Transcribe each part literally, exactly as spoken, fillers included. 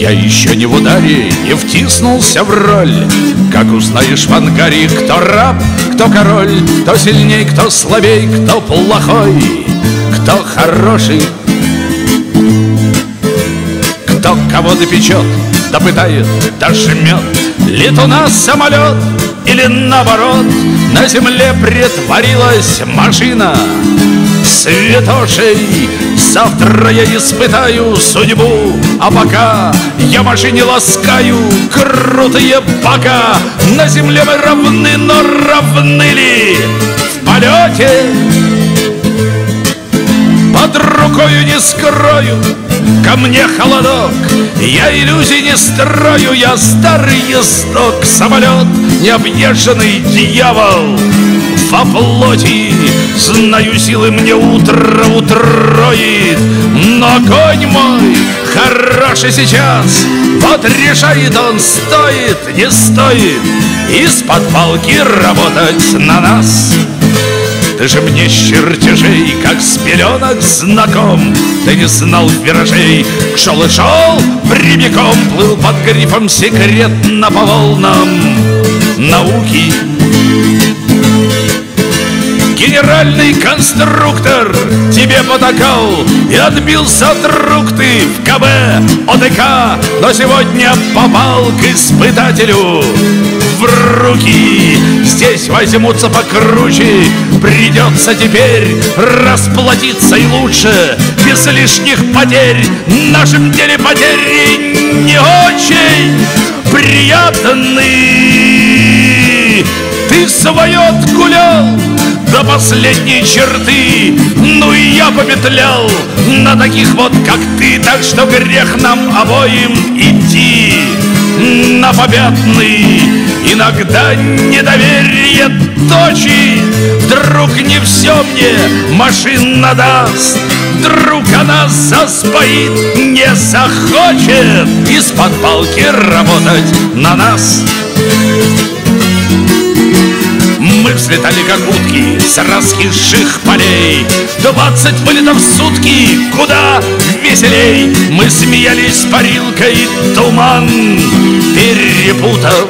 Я еще не в ударе, не втиснулся в роль. Как узнаешь в ангаре, кто раб, кто король, кто сильней, кто слабей, кто плохой, кто хороший, кто кого допечет, допытает, дожмет. Летуна самолет или наоборот, на земле претворилась машина святошей. Завтра я испытаю судьбу, а пока я машине ласкаю крутые бока. На земле мы равны, но равны ли в полете? Под рукою не скрою, ко мне холодок. Я иллюзий не строю, я старый ездок. Самолет, необъезженный дьявол во плоти. Знаю, силы мне утро утроит, но конь мой хороший сейчас. Вот решает он, стоит, не стоит из-под палки работать на нас. Ты же мне с чертежей, как с пеленок знаком. Ты не знал виражей, шел и шел прямиком. Плыл под грифом секретно по волнам науки. Генеральный конструктор тебе потакал и отбился от рук ты в ка бэ о дэ ка. Но сегодня попал к испытателю в руки. Здесь возьмутся покруче, придется теперь расплатиться и лучше, без лишних потерь. В нашем деле потери не очень приятны. Ты свое отгулял до последней черты, ну и я попетлял на таких вот, как ты. Так что грех нам обоим идти на попятный. Иногда недоверие точит, вдруг не все мне машина даст. Вдруг она заспоит, не захочет из-под палки работать на нас. Мы взлетали, как утки с раскисших полей. Двадцать вылетов в сутки, куда веселей. Мы смеялись с парилкой, туман перепутав.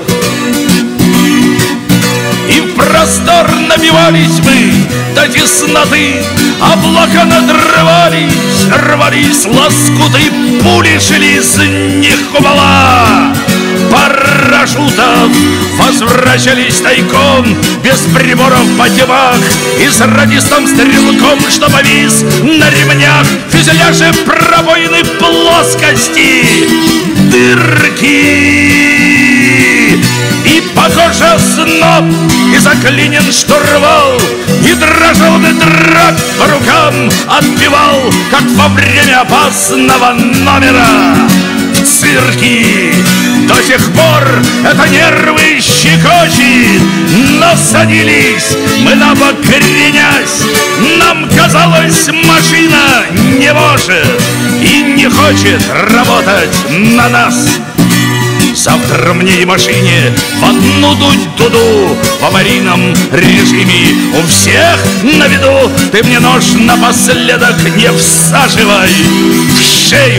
И в простор набивались мы до тесноты. Облака надрывались, рвались лоскуты. Пули шли с них купола парашютов. Возвращались тайком, без приборов по тьмах. И с радистом стрелком, что повис на ремнях. Фюзеляжи, пробоины, плоскости, дырки. И, похоже, сноп, и заклинен штурвал. И дрожал дробь по рукам, отбивал, как во время опасного номера в цирке. До сих пор это нервы щекочет, но садились мы на бок кренясь. Нам казалось, машина не может и не хочет работать на нас. Завтра мне и машине в одну дуть дуду в аварийном режиме. У всех на виду. Ты мне нож напоследок не всаживай в шею.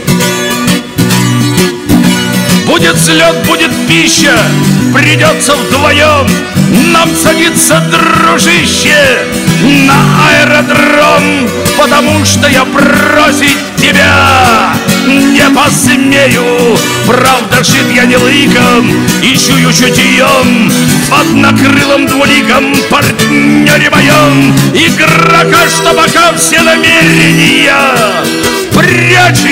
Будет взлет, будет пища, придется вдвоем нам садиться, дружище, на аэродром. Потому что я бросить тебя не посмею. Правда, шит я не лыком и чую чутьем в однокрылом двуликом партнере моем. Игрока, что пока все намерения прячет.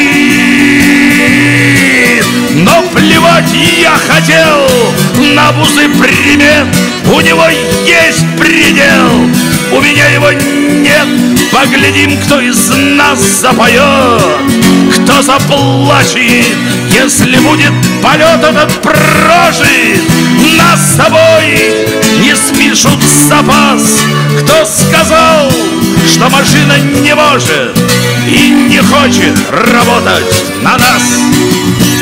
Но плевать я хотел на вузы примет. У него есть предел, у меня его нет. Поглядим, кто из нас запоет, кто заплачет, если будет полет этот прожит. Нас с тобой не спишут в запас. Кто сказал, что машина не может и не хочет работать на нас?